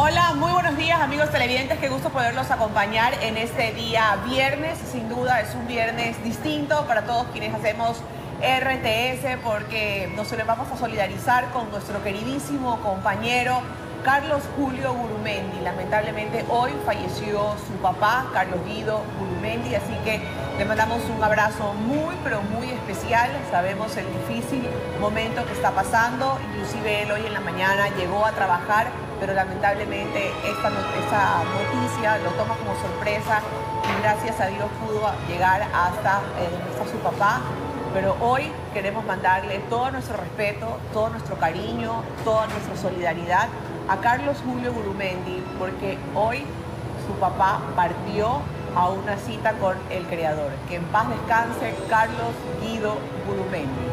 Hola, muy buenos días amigos televidentes, qué gusto poderlos acompañar en este día viernes. Sin duda es un viernes distinto para todos quienes hacemos RTS porque nos vamos a solidarizar con nuestro queridísimo compañero Carlos Julio Gurumendi. Lamentablemente hoy falleció su papá, Carlos Guido Gurumendi, así que le mandamos un abrazo muy, pero muy especial. Sabemos el difícil momento que está pasando, inclusive él hoy en la mañana llegó a trabajar, pero lamentablemente esta noticia lo toma como sorpresa y gracias a Dios pudo llegar hasta su papá. Pero hoy queremos mandarle todo nuestro respeto, todo nuestro cariño, toda nuestra solidaridad a Carlos Julio Gurumendi, porque hoy su papá partió a una cita con el Creador. Que en paz descanse Carlos Guido Gurumendi.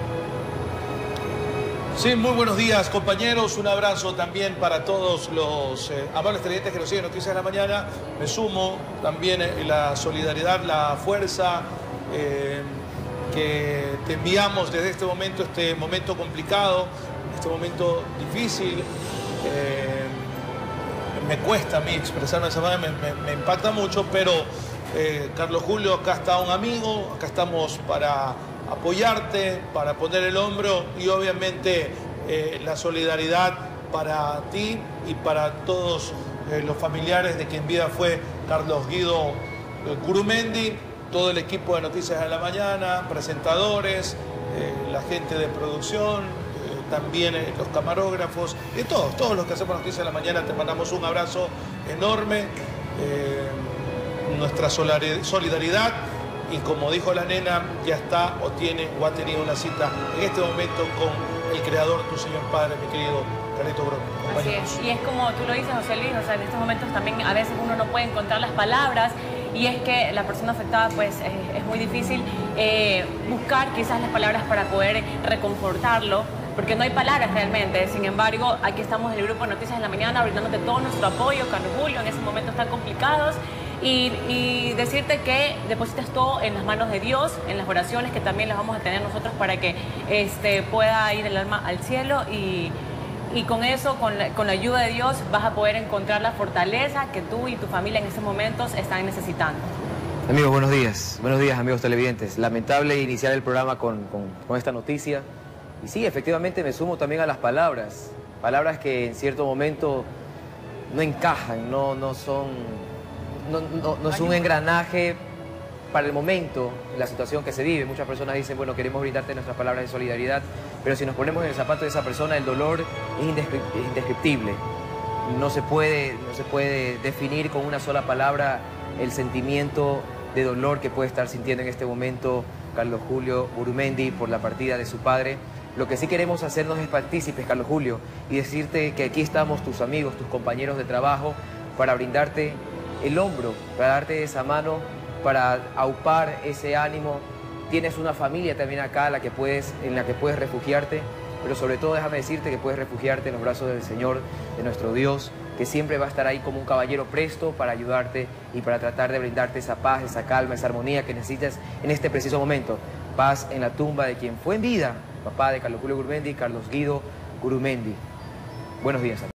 Sí, muy buenos días compañeros, un abrazo también para todos los amables televidentes que nos siguen Noticias de la Mañana. Me sumo también la solidaridad, la fuerza que te enviamos desde este momento complicado, este momento difícil. Me cuesta a mí expresarme de esa manera, me impacta mucho, pero Carlos Julio, acá está un amigo, acá estamos para apoyarte, para poner el hombro y obviamente la solidaridad para ti y para todos los familiares de quien vida fue Carlos Guido Gurumendi, todo el equipo de Noticias de la Mañana, presentadores, la gente de producción, también los camarógrafos, y todos los que hacemos Noticias de la Mañana, te mandamos un abrazo enorme, nuestra solidaridad. Y como dijo la nena, ya está o tiene o ha tenido una cita en este momento con el Creador, tu Señor Padre, mi querido Carlito Gurumendi. Así es, y es como tú lo dices, José Luis, o sea, en estos momentos también a veces uno no puede encontrar las palabras, y es que la persona afectada pues es muy difícil buscar quizás las palabras para poder reconfortarlo, porque no hay palabras realmente. Sin embargo, aquí estamos en el grupo de Noticias de la Mañana brindándote todo nuestro apoyo, Carlos Julio, en esos momentos tan complicados. Y decirte que deposites todo en las manos de Dios, en las oraciones que también las vamos a tener nosotros para que pueda ir el alma al cielo y con eso, con la ayuda de Dios, vas a poder encontrar la fortaleza que tú y tu familia en estos momentos están necesitando. Amigos, buenos días amigos televidentes. Lamentable iniciar el programa con esta noticia. Y sí, efectivamente me sumo también a las palabras que en cierto momento no encajan, no es un engranaje para el momento, la situación que se vive. Muchas personas dicen, bueno, queremos brindarte nuestras palabras de solidaridad, pero si nos ponemos en el zapato de esa persona, el dolor es indescriptible. No se puede definir con una sola palabra el sentimiento de dolor que puede estar sintiendo en este momento Carlos Julio Gurumendi por la partida de su padre. Lo que sí queremos hacernos es partícipes, Carlos Julio, y decirte que aquí estamos tus amigos, tus compañeros de trabajo, para brindarte el hombro, para darte esa mano, para aupar ese ánimo. Tienes una familia también acá en la que puedes refugiarte, pero sobre todo déjame decirte que puedes refugiarte en los brazos del Señor, de nuestro Dios, que siempre va a estar ahí como un caballero presto para ayudarte y para tratar de brindarte esa paz, esa calma, esa armonía que necesitas en este preciso momento. Paz en la tumba de quien fue en vida, papá de Carlos Julio Gurumendi, Carlos Guido Gurumendi. Buenos días.